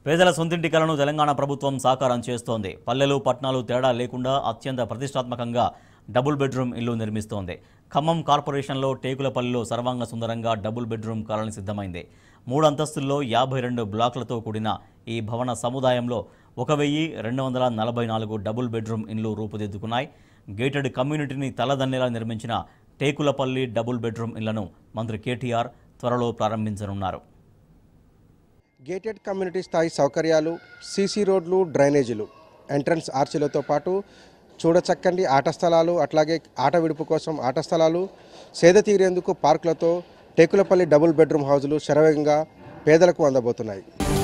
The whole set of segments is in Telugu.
పేదల సొంతింటి కలను తెలంగాణ ప్రభుత్వం సాకారం చేస్తోంది. పల్లెలు పట్టణాలు తేడా లేకుండా అత్యంత ప్రతిష్టాత్మకంగా డబుల్ బెడ్రూమ్ ఇల్లు నిర్మిస్తోంది. ఖమ్మం కార్పొరేషన్లో టేకులపల్లిలో సర్వాంగ సుందరంగా డబుల్ బెడ్రూమ్ కాలనీ సిద్ధమైంది. 3 అంతస్తుల్లో 52 బ్లాకులతో కూడిన ఈ భవన సముదాయంలో 1244 డబుల్ బెడ్రూమ్ ఇళ్లు రూపుదిద్దుకున్నాయి. గేటెడ్ కమ్యూనిటీని తలదన్నేలా నిర్మించిన టేకులపల్లి డబుల్ బెడ్రూమ్ ఇళ్లను మంత్రి కేటీఆర్ త్వరలో ప్రారంభించనున్నారు. గేటెడ్ కమ్యూనిటీ స్థాయి సౌకర్యాలు, సీసీ రోడ్లు, డ్రైనేజీలు, ఎంట్రన్స్ ఆర్చిలతో పాటు చూడచక్కని ఆట స్థలాలు, అట్లాగే ఆట విడుపు కోసం ఆట స్థలాలు, సేద తీరేందుకు పార్కులతో టేకులపల్లి డబుల్ బెడ్రూమ్ హౌజులు శరవేగంగా పేదలకు అందబోతున్నాయి.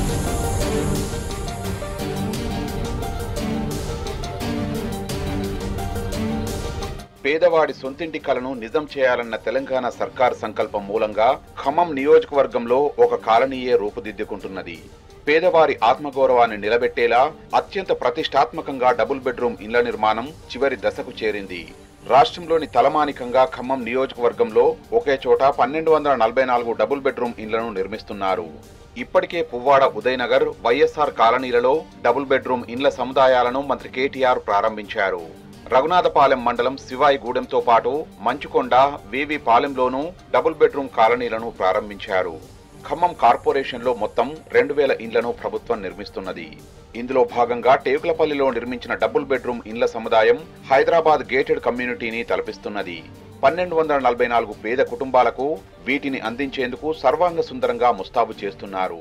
పేదవాడి సొంతింటి కలను నిజం చేయాలన్న తెలంగాణ సర్కార్ సంకల్పం మూలంగా ఖమ్మం నియోజకవర్గంలో ఒక కాలనీయే రూపుదిద్దుకుంటున్నది. పేదవారి ఆత్మగౌరవాన్ని నిలబెట్టేలా అత్యంత ప్రతిష్టాత్మకంగా డబుల్ బెడ్రూమ్ ఇళ్ల నిర్మాణం చివరి దశకు చేరింది. రాష్ట్రంలోని తలమానికంగా ఖమ్మం నియోజకవర్గంలో ఒకే చోట 1244 డబుల్ బెడ్రూమ్ ఇళ్లను నిర్మిస్తున్నారు. ఇప్పటికే పువ్వాడ ఉదయనగర్, వైఎస్ఆర్ కాలనీలలో డబుల్ బెడ్రూమ్ ఇండ్ల సముదాయాలను మంత్రి కేటీఆర్ ప్రారంభించారు. రఘునాథపాలెం మండలం శివాయిగూడెంతో పాటు మంచుకొండ, వివి పాలెంలోనూ డబుల్ బెడ్రూమ్ కాలనీలను ప్రారంభించారు. ఖమ్మం కార్పొరేషన్లో మొత్తం 2000 ఇండ్లను ప్రభుత్వం నిర్మిస్తున్నది. ఇందులో భాగంగా టేకులపల్లిలో నిర్మించిన డబుల్ బెడ్రూమ్ ఇండ్ల సముదాయం హైదరాబాద్ గేటెడ్ కమ్యూనిటీని తలపిస్తున్నది. 1244 పేద కుటుంబాలకు వీటిని అందించేందుకు సర్వాంగ సుందరంగా ముస్తాబు చేస్తున్నారు.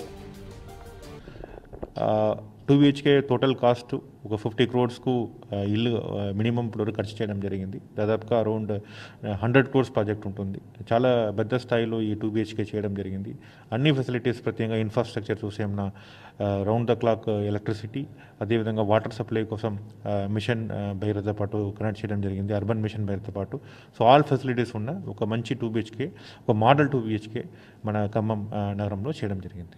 2 BHK టోటల్ కాస్ట్ ఒక 50 crores ఇల్లు మినిమం ఇప్పుడు ఖర్చు చేయడం జరిగింది. దాదాపుగా అరౌండ్ 100 crores ప్రాజెక్ట్ ఉంటుంది. చాలా పెద్ద స్థాయిలో ఈ 2 BHK చేయడం జరిగింది. అన్ని ఫెసిలిటీస్, ప్రత్యేకంగా ఇన్ఫ్రాస్ట్రక్చర్ చూసేమన్నా రౌండ్ ద క్లాక్ ఎలక్ట్రిసిటీ, అదేవిధంగా వాటర్ సప్లై కోసం మిషన్ భైరథ పాటు కనెక్ట్ చేయడం జరిగింది, అర్బన్ మిషన్ భైరథ పాటు. సో ఆల్ ఫెసిలిటీస్ ఉన్న ఒక మంచి 2 BHK, ఒక మోడల్ 2 BHK మన ఖమ్మం నగరంలో చేయడం జరిగింది.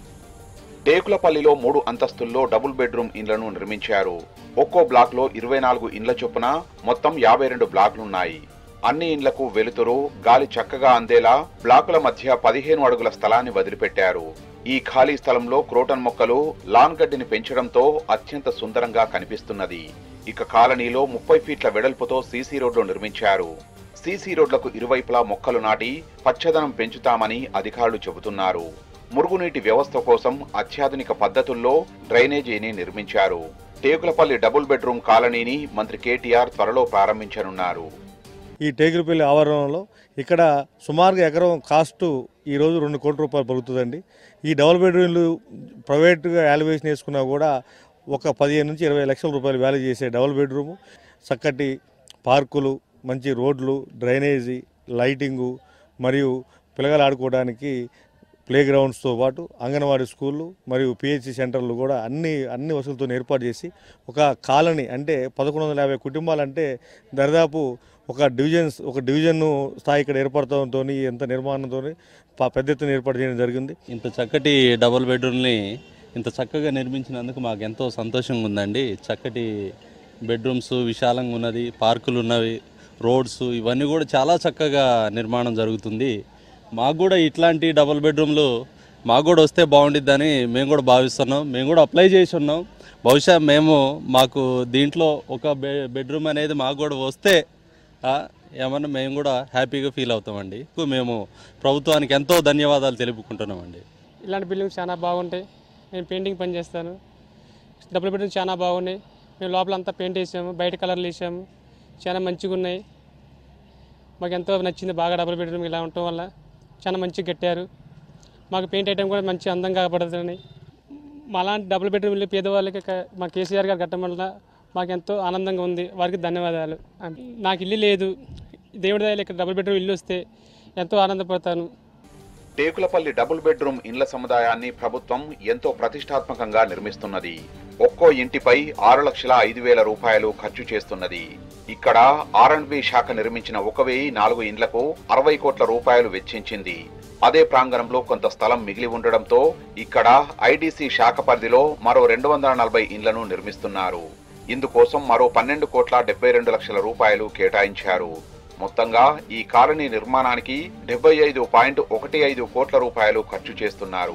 టేకులపల్లిలో 3 అంతస్తుల్లో డబుల్ బెడ్రూమ్ ఇండ్లను నిర్మించారు. ఒక్కో బ్లాక్లో 24 ఇండ్ల చొప్పున మొత్తం 52 బ్లాక్లున్నాయి. అన్ని ఇండ్లకు వెలుతురు, గాలి చక్కగా అందేలా బ్లాకుల మధ్య 15 అడుగుల స్థలాన్ని వదిలిపెట్టారు. ఈ ఖాళీ స్థలంలో క్రోటన్ మొక్కలు, లాన్ గడ్డిని పెంచడంతో అత్యంత సుందరంగా కనిపిస్తున్నది. ఇక కాలనీలో 30 ఫీట్ల వెడల్పుతో సీసీ రోడ్లు నిర్మించారు. సీసీ రోడ్లకు ఇరువైపులా మొక్కలు నాటి పచ్చదనం పెంచుతామని అధికారులు చెబుతున్నారు. మురుగునీటి వ్యవస్థ కోసం అత్యాధునిక పద్ధతుల్లో డ్రైనేజీని నిర్మించారు. టేకులపల్లి డబుల్ బెడ్రూమ్ కాలనీని మంత్రి కేటీఆర్ త్వరలో ప్రారంభించనున్నారు. ఈ టేకులపల్లి ఆవరణలో ఇక్కడ సుమారుగా ఎకరం కాస్ట్ ఈరోజు 2 కోట్ల రూపాయలు పలుకుతుందండి. ఈ డబుల్ బెడ్రూమ్లు ప్రైవేట్గా వాల్యుయేషన్ వేసుకున్నా కూడా ఒక 15 నుంచి 20 లక్షల రూపాయలు వాల్యూ చేసే డబుల్ బెడ్రూము, చక్కటి పార్కులు, మంచి రోడ్లు, డ్రైనేజీ, లైటింగు, మరియు పిల్లలు ఆడుకోవడానికి ప్లే గ్రౌండ్స్తో పాటు అంగన్వాడీ స్కూళ్ళు మరియు పిహెచ్సి సెంటర్లు కూడా అన్ని వసతులతో ఏర్పాటు చేసి ఒక కాలనీ అంటే 1150 కుటుంబాలంటే దాదాపు ఒక డివిజన్ స్థాయి ఇక్కడ ఏర్పడటంతో ఎంత నిర్మాణంతో పెద్ద ఎత్తున ఏర్పాటు చేయడం జరిగింది. ఇంత చక్కటి డబుల్ బెడ్రూమ్ని ఇంత చక్కగా నిర్మించినందుకు మాకు ఎంతో సంతోషంగా ఉందండి. చక్కటి బెడ్రూమ్స్, విశాలంగా ఉన్నది, పార్కులు ఉన్నవి, రోడ్స్, ఇవన్నీ కూడా చాలా చక్కగా నిర్మాణం జరుగుతుంది. మాకు కూడా ఇట్లాంటి డబుల్ బెడ్రూమ్లు మాకు కూడా వస్తే బాగుండిద్దని మేము కూడా భావిస్తున్నాం. మేము కూడా అప్లై చేసి ఉన్నాం. బహుశా మాకు దీంట్లో ఒక బెడ్రూమ్ అనేది మాకు కూడా వస్తే ఏమన్నా మేము కూడా హ్యాపీగా ఫీల్ అవుతామండి. మేము ప్రభుత్వానికి ఎంతో ధన్యవాదాలు తెలుపుకుంటున్నామండి. ఇలాంటి బిల్డింగ్స్ చాలా బాగుంటాయి. నేను పెయింటింగ్ పని చేస్తాను. డబుల్ బెడ్రూమ్ చాలా బాగున్నాయి. మేము లోపల అంతా పెయింట్ వేసాము, బయట కలర్లు వేసాము, చాలా మంచిగా ఉన్నాయి. మాకు ఎంతో నచ్చింది బాగా డబుల్ బెడ్రూమ్ ఇలా ఉండటం వల్ల. చాలా మంచిగా కట్టారు. మాకు పెయింట్ ఐటమ్ కూడా మంచి అందంగా పడుతున్నాయి. అలాంటి డబుల్ బెడ్రూమ్ ఇల్లు పేదవాళ్ళకి మా కేసీఆర్ గారు కట్టడం వల్ల మాకు ఎంతో ఆనందంగా ఉంది. వారికి ధన్యవాదాలు. నాకు ఇల్లు లేదు, దేవుడి దయలో ఇక్కడ డబుల్ బెడ్రూమ్ ఇల్లు వస్తే ఎంతో ఆనందపడతాను. టేకులపల్లి డబుల్ బెడ్రూమ్ ఇండ్ల సముదాయాన్ని ప్రభుత్వం ఎంతో ప్రతిష్టాత్మకంగా నిర్మిస్తున్నది. ఒక్కో ఇంటిపై 6,05,000 రూపాయలు ఖర్చు చేస్తున్నది. ఇక్కడ R&B శాఖ నిర్మించిన 1004 ఇండ్లకు 60 కోట్ల రూపాయలు వెచ్చించింది. అదే ప్రాంగణంలో కొంత స్థలం మిగిలి ఉండడంతో ఇక్కడ ఐడీసీ శాఖ పరిధిలో మరో 240 ఇండ్లను నిర్మిస్తున్నారు. ఇందుకోసం మరో 12,72,00,000 రూపాయలు కేటాయించారు. మొత్తంగా ఈ కాలనీ నిర్మాణానికి 75.15 కోట్ల రూపాయలు ఖర్చు చేస్తున్నారు.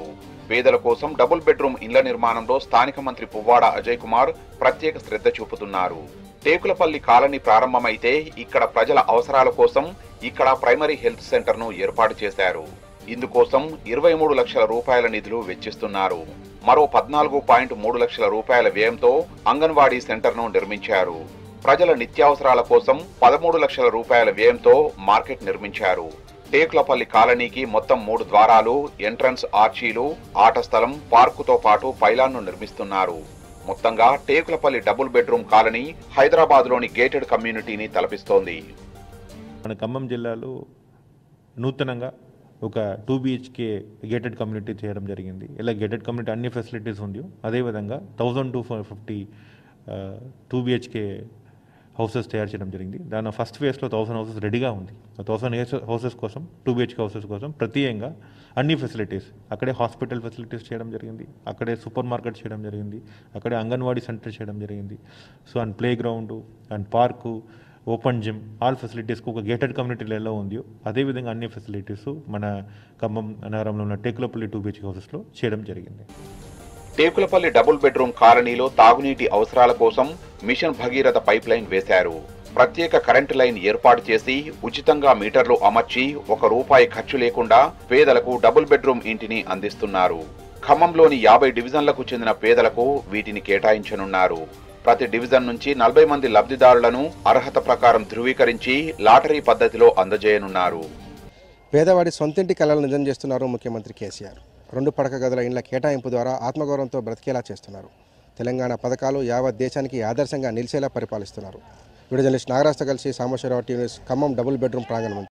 పేదల కోసం డబుల్ బెడ్రూమ్ ఇండ్ల నిర్మాణంలో స్థానిక మంత్రి పువ్వాడ అజయ్ కుమార్ ప్రత్యేక శ్రద్ధ చూపుతున్నారు. టేకులపల్లి కాలనీ ప్రారంభమైతే ఇక్కడ ప్రజల అవసరాల కోసం ఇక్కడ ప్రైమరీ హెల్త్ సెంటర్ను ఏర్పాటు చేశారు. ఇందుకోసం 23 లక్షల రూపాయల నిధులు వెచ్చిస్తున్నారు. మరో 14.3 లక్షల రూపాయల వ్యయంతో అంగన్వాడీ సెంటర్ను నిర్మించారు. ప్రజల నిత్యావసరాల కోసం 13 లక్షల రూపాయల వ్యయంతో మార్కెట్ నిర్మించారు. టేకులపల్లి కాలనీకి మొత్తం 3 ద్వారాలు, ఎంట్రన్స్ ఆర్చీలు, ఆట స్థలం, పార్కుతో పాటు పైలాన్ను నిర్మిస్తున్నారు. మొత్తంగా టేకులపల్లి డబుల్ బెడ్రూమ్ కాలనీ హైదరాబాద్లోని గేటెడ్ కమ్యూనిటీని తలపిస్తోంది. మన ఖమ్మం జిల్లాలో నూతనంగా ఒక 2 BHK గేటెడ్ కమ్యూనిటీ చేయడం జరిగింది. ఇలా గేటెడ్ కమ్యూనిటీ అన్ని ఫెసిలిటీస్ ఉంది. అదేవిధంగా 1250 2 BHK హౌసెస్ తయారు చేయడం జరిగింది. దాని ఫస్ట్ ఫేజ్లో 1000 హౌసెస్ రెడీగా ఉంది. 1000 హౌసెస్ కోసం 2 BHK హౌసెస్ కోసం ప్రత్యేకంగా అన్ని ఫెసిలిటీస్ అక్కడే హాస్పిటల్ ఫెసిలిటీస్ చేయడం జరిగింది, అక్కడే సూపర్ మార్కెట్ చేయడం జరిగింది, అక్కడే అంగన్వాడీ సెంటర్ చేయడం జరిగింది. So and play ground and park, open gym, all ఫెసిలిటీస్కి ఒక గేటెడ్ కమ్యూనిటీలో ఎలా ఉందో అదేవిధంగా అన్ని ఫెసిలిటీస్ మన ఖమ్మం నగరంలో ఉన్న టేకులపల్లి 2 BHK హౌసెస్లో చేయడం జరిగింది. టేకులపల్లి డబుల్ బెడ్రూమ్ కాలనీలో తాగునీటి అవసరాల కోసం మిషన్ భగీరథ పైప్ లైన్ వేశారు. ప్రత్యేక కరెంటు లైన్ ఏర్పాటు చేసి ఉచితంగా మీటర్లు అమర్చి ₹1 ఖర్చు లేకుండా పేదలకు డబుల్ బెడ్రూమ్ ఇంటిని అందిస్తున్నారు. ఖమ్మంలోని 50 డివిజన్లకు చెందిన పేదలకు వీటిని కేటాయించనున్నారు. ప్రతి డివిజన్ నుంచి 40 మంది లబ్ధిదారులను అర్హత ప్రకారం ధృవీకరించి లాటరీ పద్ధతిలో అందజేయనున్నారు. పేదవాడి సొంతింటి కలలు నిజం చేస్తున్నారు ముఖ్యమంత్రి కేసీఆర్. 2 పడక గదుల ఇండ్ల కేటాయింపు ద్వారా ఆత్మగౌరవంతో బ్రతికేలా చేస్తున్నారు. తెలంగాణ పథకాలు యావత్ దేశానికి ఆదర్శంగా నిలిచేలా పరిపాలిస్తున్నారు. వీడియో జర్నలిస్ట్ నాగరాజ్తో కలిసి Sambasivarao TV news Khammam double bedroom ప్రాంగణం.